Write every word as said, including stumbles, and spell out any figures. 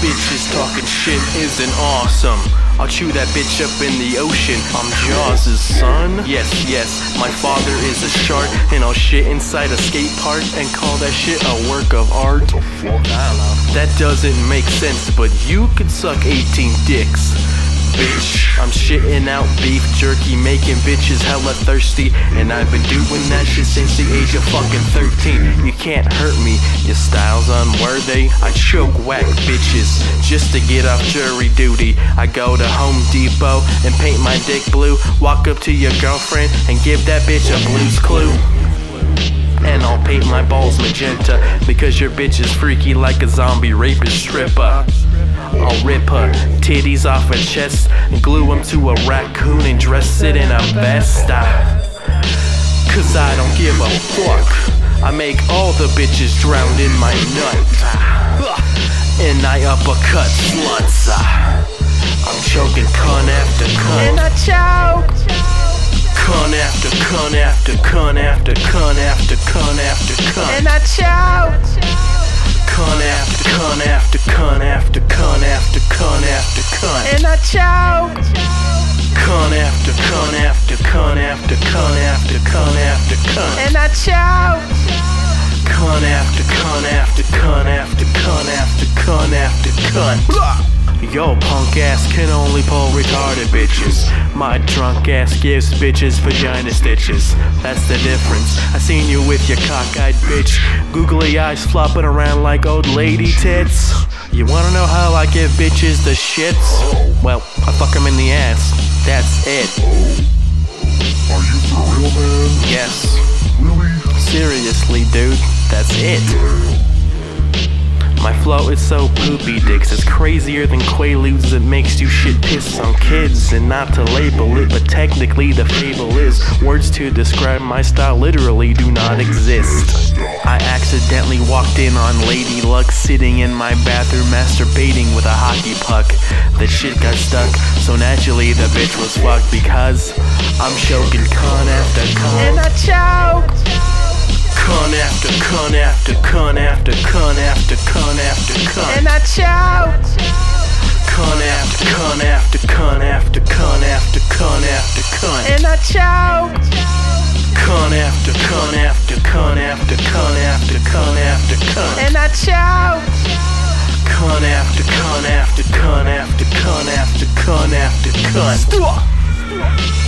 bitches talking shit isn't awesome. I'll chew that bitch up in the ocean. I'm Jaws' son. Yes, yes, my father is a shark, and I'll shit inside a skate park and call that shit a work of art. That doesn't make sense, but you could suck eighteen dicks, bitch. I'm shitting out beef jerky, making bitches hella thirsty, and I've been doing that shit since the age of fucking thirteen. You can't hurt me, your style's unworthy. I choke whack bitches just to get off jury duty. I go to Home Depot and paint my dick blue, walk up to your girlfriend and give that bitch a Blue's Clue. And I'll paint my balls magenta because your bitch is freaky like a zombie rapist stripper. I'll rip her titties off her chest and glue them to a raccoon and dress it in a vest. I, Cause I don't give a fuck. I make all the bitches drown in my nut, and I uppercut sluts. I'm choking cunt after cunt, and I choke cunt after cunt after cunt after cunt after cunt after cunt, and I choke cunt after cunt after cunt after cunt after cunt after cunt, and I choke cunt after cunt after cunt after cunt after cunt after cunt, and I choke cunt after cunt after cunt after cunt after cunt after cunt. Yo, punk ass can only pull retarded bitches. My drunk ass gives bitches vagina stitches. That's the difference. I seen you with your cockeyed bitch, googly eyes flopping around like old lady tits. You wanna know how I give bitches the shits? Well, I fuck them in the ass. That's it. Are you for real, man? Yes. Really? Seriously, dude. That's it. My flow is so poopy dicks, it's crazier than Quaaludes. It makes you shit piss on kids, and not to label it, but technically the fable is words to describe my style literally do not exist. I accidentally walked in on Lady Luck sitting in my bathroom masturbating with a hockey puck. That shit got stuck, so naturally the bitch was fucked because I'm choking cunt after cunt, and I choke cunt after cunt after cunt after cunt after cunt after cunt, and I choke cunt after cunt after cunt after cunt after cunt after cunt, and I choke cunt after cunt after cunt after cunt after cunt after cunt, and I choke cunt after cunt after cunt after cunt after cunt after cunt.